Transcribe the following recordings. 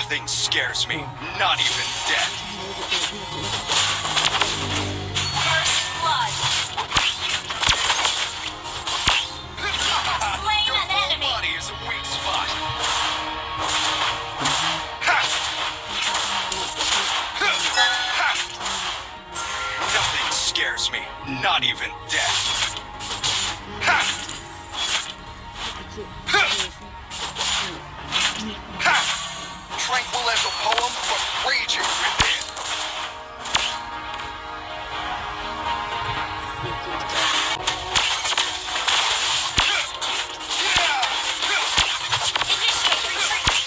Nothing scares me, not even death. First blood. Slain Your an whole enemy. body is a weak spot. Ha! Ha! Nothing scares me, not even death. Ha! Ha! Tranquil as a poem, but raging within. Initiate retreat.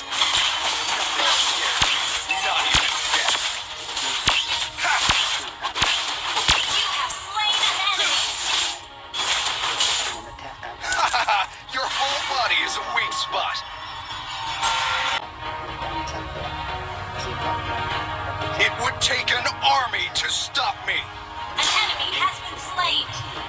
Not even death. Ha! You have slain an enemy. Your whole body is a weak spot. It would take an army to stop me. An enemy has been slain.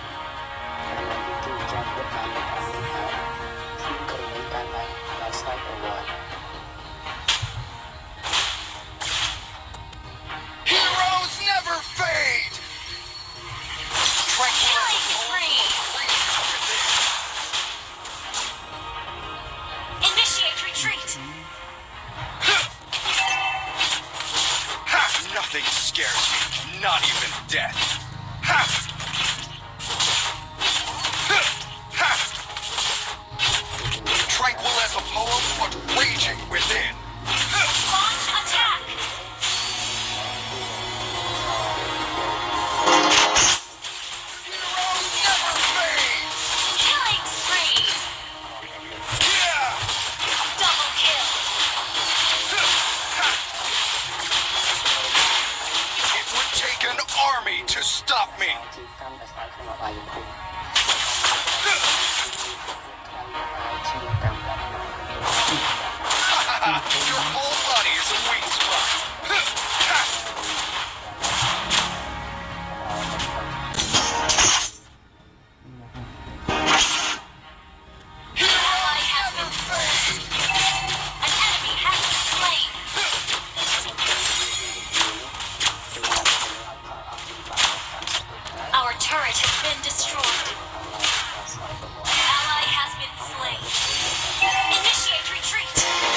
Heroes never fade. Tranquil as a Killing poem, spree. raging within. Initiate retreat. Ha! Nothing scares me, not even death. Ha! Ha! Tranquil as a poem, but raging within. Launch attack. Heroes never fade. Killing spree. Yeah! Double kill. It would take an army to stop me. Your whole body is a weak spot. Ally has been slain. An enemy has been slain. Our turret has been destroyed. Ally has been slain. Initiate retreat.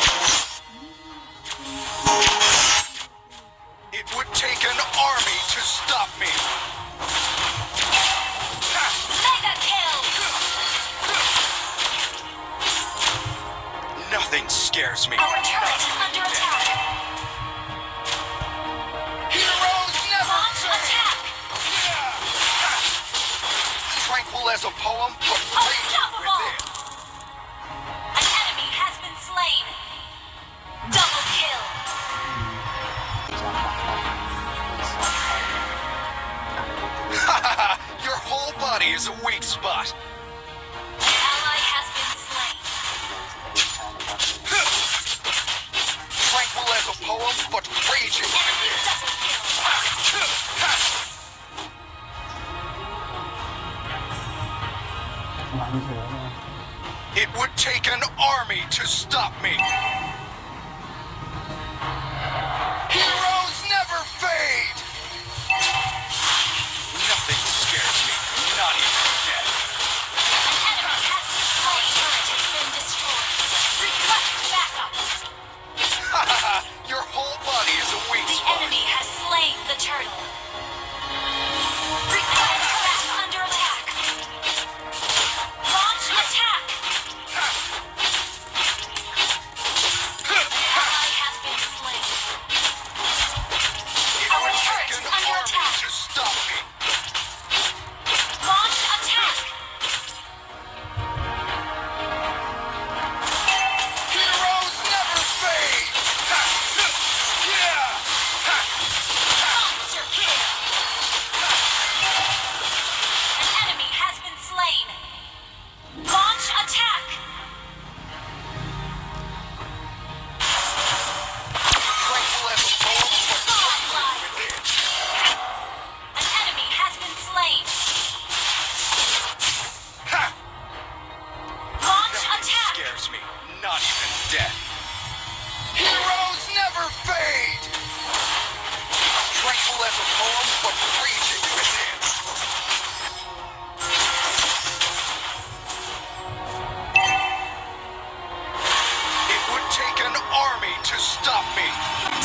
It would take an army to stop me. Mega kill. Nothing scares me. Our turret is under attack. Heroes never Launch fade. attack. Tranquil as a poem, but raging Unstoppable. within. An enemy has been slain. Double kill. Your whole body is a weak spot. Ally has been slain. Tranquil as a poem, but raging Enemy within. double kill. It would take an army to stop me. Heroes never fade. Nothing scares me, not even death. An enemy has been slain. Turret has been destroyed. Request backup. Your whole body is a weak The spot. enemy has slain the turtle. Request backup. Under attack. Launch attack. to stop me.